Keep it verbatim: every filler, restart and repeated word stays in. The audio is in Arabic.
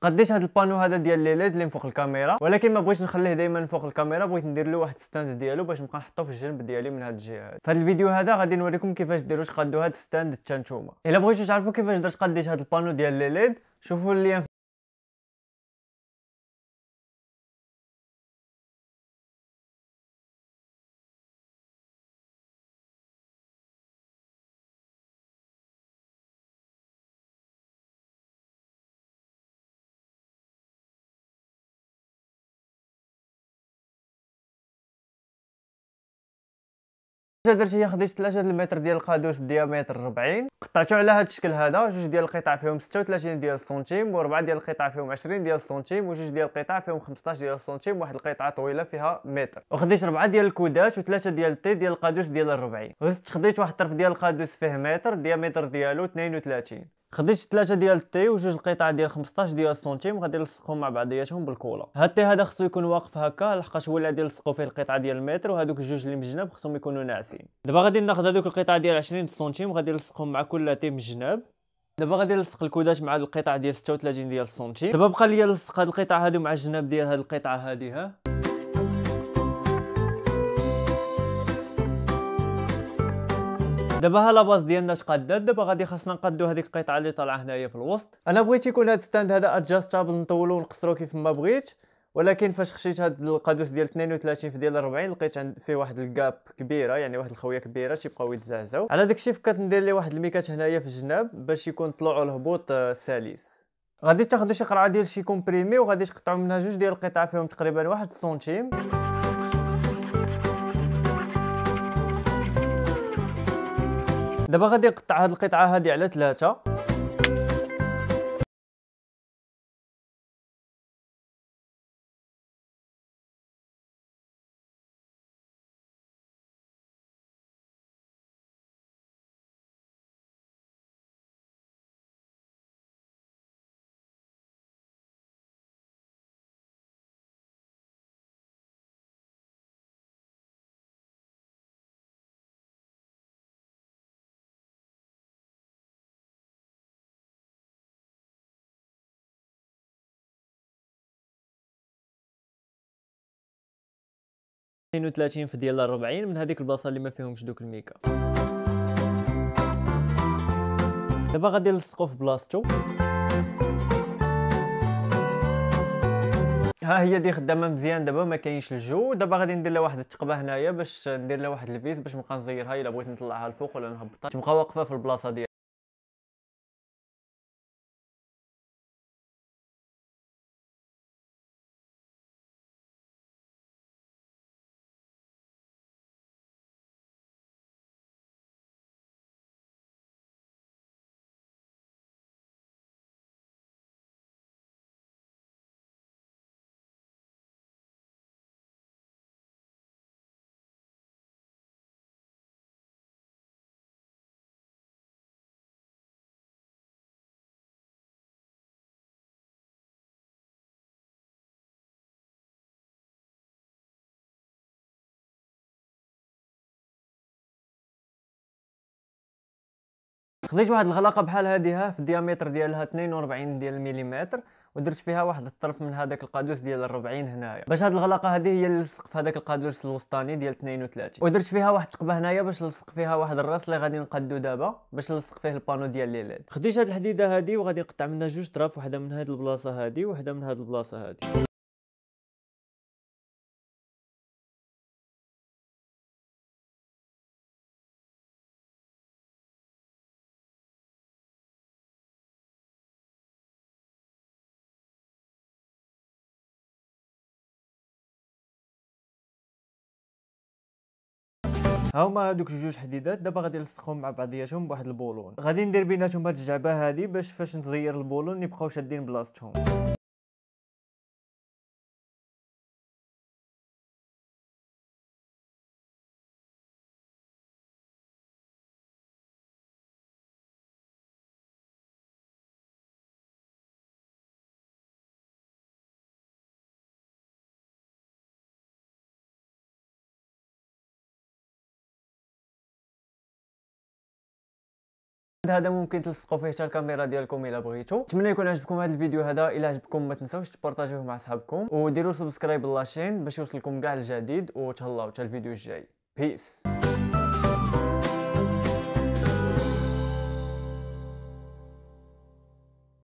قديش هذا البانو هذا ديال لي ليد اللي فوق الكاميرا، ولكن ما بغيتش نخليه دائما فوق الكاميرا، بغيت ندير له واحد ستاند ديالو باش نبقى نحطو في الجنب ديالي من هاد الجهه هادي. فهاد الفيديو هذا غادي نوريكم كيفاش ديروا تقادوا هاد ستاند حتى نتوما. الا بغيتو تعرفوا كيفاش درت قديت هاد البانو ديال لي ليد، شوفوا اللين. درت هي خديت ثلاثة المتر ديال القادوس ديامتر أربعين، قطعته على هذا الشكل هذا، جوج ديال القطع فيهم ستة وثلاثين ديال السنتيم، وربعه ديال القطع فيهم عشرين ديال السنتيم، وجوج ديال القطع فيهم خمسطاش ديال السنتيم، واحد القطعه طويله فيها متر. وخديت ربعه ديال الكودات وثلاثه ديال الطي ديال القادوس ديال أربعين. وزدت خديت واحد الطرف ديال القادوس فيه متر، الديامتر ديالو اثنين وثلاثين. خديت ثلاثه ديال الطي وجوج القطع ديال خمسطاش ديال السنتيم، غادي نلصقهم مع بعضياتهم بالكولا. هاد الطي هذا خصو يكون واقف هكا، لحقاش هو اللي غادي نلصقوا فيه القطعه ديال المتر، وهذوك الجوج اللي من الجناب خصهم يكونوا ناعسين. دابا غادي ناخذ هذوك القطع ديال عشرين سنتيم، غادي نلصقهم مع كل طي من الجناب. دابا غادي نلصق الكودات مع القطع ديال ستة وثلاثين ديال السنتيم. دابا بقى ليا نلصق هاد القطع هادو مع الجناب ديال هاد القطعه هادي. ها دابا ها لاباز ديالنا تقادات. دابا غادي خاصنا نقادو هذيك القطعه اللي طالعه هنايا في الوسط. انا بغيت يكون هذا الستاند هذا ادجاستابل، نطولو ونقصرو كيف ما بغيت، ولكن فاش خشيت هذا القادوس ديال اثنين وثلاثين في ديال أربعين لقيت عند فيه واحد الكاب كبيره، يعني واحد الخويه كبيره تيبقاو يتزعزعوا. على داكشي فكرت ندير ليه واحد الميكات هنايا في الجناب باش يكون الطلوع والهبوط سلس. غادي تاخذوا شي قرعه ديال شي كومبريمي وغادي تقطعوا منها جوج ديال القطع فيهم تقريبا واحد سنتيم. دابا غادي نقطع هاد القطعه هادي على ثلاثه. اثنين وثلاثين في ديال أربعين من هذيك البلاصه اللي ما فيهمش دوك الميكا. دابا غادي نلصقو في بلاصتو. ها هي دي خدامه مزيان، دابا ما كاينش الجو. دابا غادي ندير لها واحد التقبه هنايا باش ندير لها واحد الفيس باش نبقى نزيرها الا بغيت نطلعها الفوق ولا نهبطها تبقى واقفه في البلاصه ديالها. خديت واحد الغلاقه بحال هذه ها في الديامتر ديالها اثنين وأربعين ديال المليمتر، ودرت فيها واحد الطرف من هذاك القادوس ديال أربعين هنايا باش هاد الغلاقه هذه هي اللي نلصق في هذاك القادوس الوسطاني ديال اثنين وثلاثين. ودرت فيها واحد التقبه هنايا باش نلصق فيها واحد الراس اللي غادي نقادو دابا باش نلصق فيه البانو ديال لي ليد. خديت هاد الحديده هذه وغادي نقطع منها جوج طراف، وحده من هاد البلاصه هذه وحده من هاد البلاصه هذه. ها هما هادوك جوج حديدات. دابا غادي نلصقهم مع بعضياتهم بواحد البولون. غادي ندير بيناتهم هاد الجعبه هادي باش فاش نزير البولون يبقاو شادين بلاصتهم. هذا ممكن تلصقوا فيه حتى الكاميرا ديالكم الا بغيتو. نتمنى يكون عجبكم هذا الفيديو هذا. الا عجبكم ما تنساوش تبارطاجيوه مع صحابكم وديروا سبسكرايب لاشين باش يوصلكم كاع الجديد، وتهلاو حتى الفيديو الجاي. بيس.